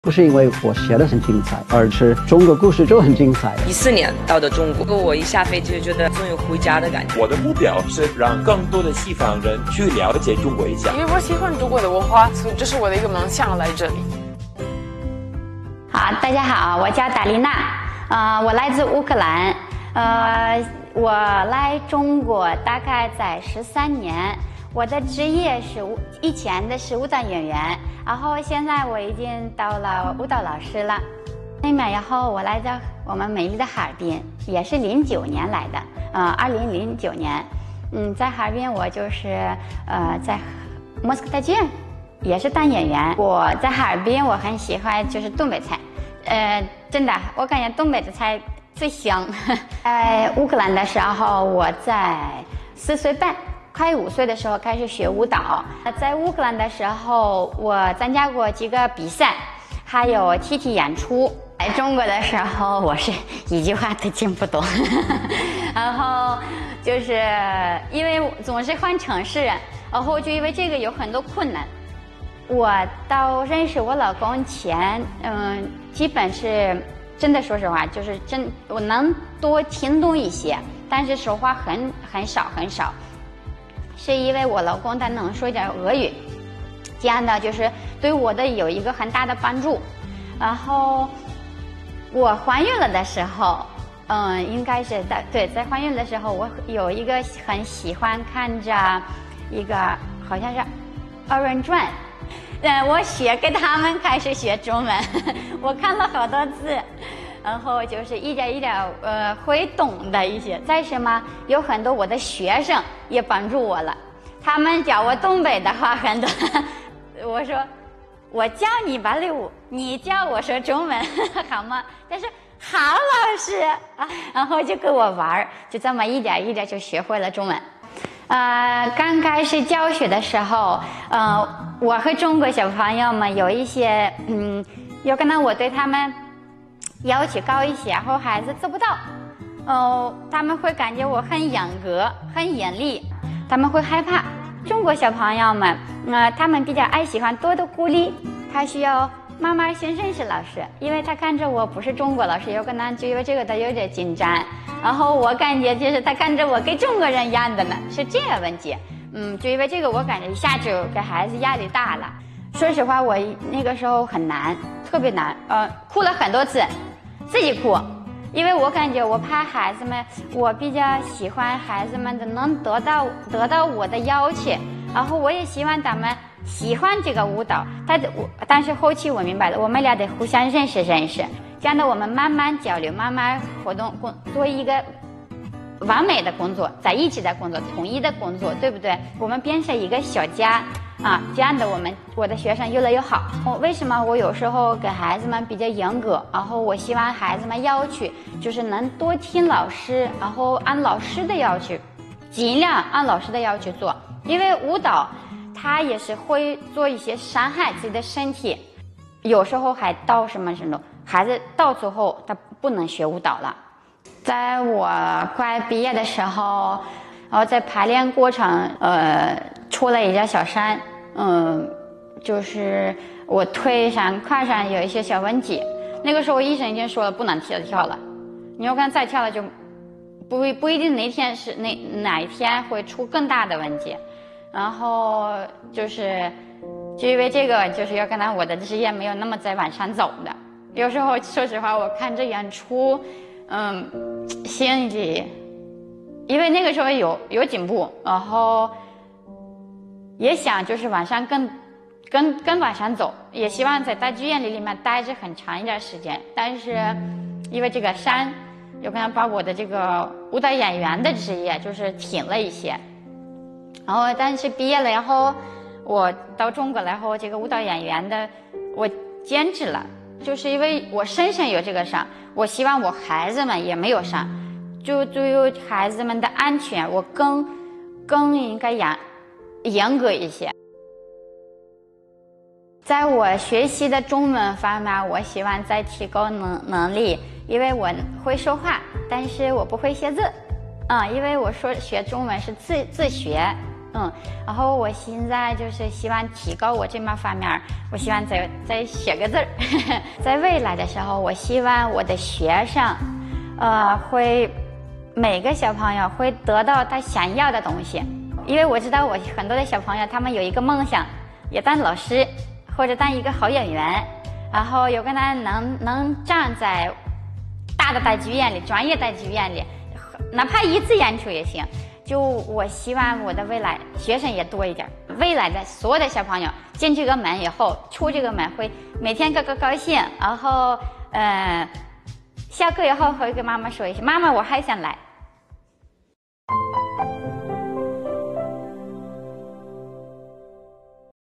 不是因为我写的很精彩，而是中国故事就很精彩。 14年到的中国，我一下飞机就觉得终于回家的感觉。 我的目标是让更多的西方人去了解中国一下， 因为我喜欢中国的文化，所以这是我的一个梦想来这里。 好，大家好，我叫达丽娜，我来自乌克兰，我来中国大概在13年。我的职业是以前的是舞蹈演员，然后现在我已经到了舞蹈老师了。然后我来到我们美丽的哈尔滨，也是09年来的，2009年，在哈尔滨我就是在莫斯科大剧院也是当演员。我在哈尔滨我很喜欢就是东北菜，真的我感觉东北的菜最香。在乌克兰的时候，我在4岁半。快5岁的时候开始学舞蹈，在乌克兰的时候，我参加过几个比赛，还有TT演出。来中国的时候，我是一句话都听不懂，然后就是因为总是换城市，然后就因为这个有很多困难。我到认识我老公前，基本是真的，说实话，就是我能多听懂一些，但是说话很少。是因为我老公他能说一点俄语，这样的就是对我的有一个很大的帮助。然后我怀孕了的时候，应该是在怀孕的时候，我有一个很喜欢看着一个好像是二人转，我给他们开始学中文，我看了好多字。然后就是一点一点会懂的一些。再什么，有很多我的学生也帮助我了，他们教我东北的话很多。我说我教你芭蕾舞，你教我说中文好吗？他说好老师啊，然后就跟我玩，就这么一点一点就学会了中文。刚开始教学的时候，我和中国小朋友们有一些有可能我对他们要求高一些，然后孩子做不到，他们会感觉我很严格、很严厉，他们会害怕。中国小朋友们，他们比较喜欢多的鼓励，他需要慢慢先认识老师，因为他看着我不是中国老师，有可能就因为这个他有点紧张，然后我感觉就是他看着我跟中国人一样的呢，是这个问题。就因为这个我感觉一下就给孩子压力大了。说实话，我那个时候很难，特别难，哭了很多次。自己哭，因为我感觉我怕孩子们，我比较喜欢孩子们的能得到我的要求，然后我也希望他们喜欢这个舞蹈。但是后期我明白了，我们俩得互相认识，这样的我们慢慢交流，慢慢活动，做一个完美的工作，在一起的工作，统一的工作，对不对？我们变成一个小家。这样的我的学生越来越好。为什么我有时候给孩子们比较严格？然后我希望孩子们要求就是能多听老师，然后按老师的要求，尽量按老师的要求做。因为舞蹈它也是会做一些伤害自己的身体，有时候还到什么程度，孩子到最后他不能学舞蹈了。在我快毕业的时候，然后在排练过程出了一条小山，就是我腿上胯上有一些小问题。那个时候医生已经说了不能跳了，你要看再跳了就不一定哪一天会出更大的问题。然后就因为这个，就是要看到我的职业没有那么在往上走的。有时候说实话，我看着演出，心里因为那个时候有进步，然后也想就是往上更往上走，也希望在大剧院里面待着很长一段时间。但是因为这个山有可能把我的这个舞蹈演员的职业就是停了一些。然后但是毕业了以后，我到中国来后，这个舞蹈演员的我坚持了，就是因为我身上有这个伤，我希望我孩子们也没有伤，就对于孩子们的安全，我更应该严格一些。在我学习的中文方面，我希望再提高能力，因为我会说话，但是我不会写字，因为我学中文是自学， 然后我现在就是希望提高我这方面，我希望再写个字儿。在未来的时候，我希望我的学生，会每个小朋友会得到他想要的东西，因为我知道我很多的小朋友他们有一个梦想，也当老师或者当一个好演员，然后有个人能站在大剧院里、专业大剧院里，哪怕一次演出也行。就我希望我的未来学生也多一点，未来的所有的小朋友进这个门以后，出这个门会每天高兴，然后下课以后会跟妈妈说一声，妈妈我还想来。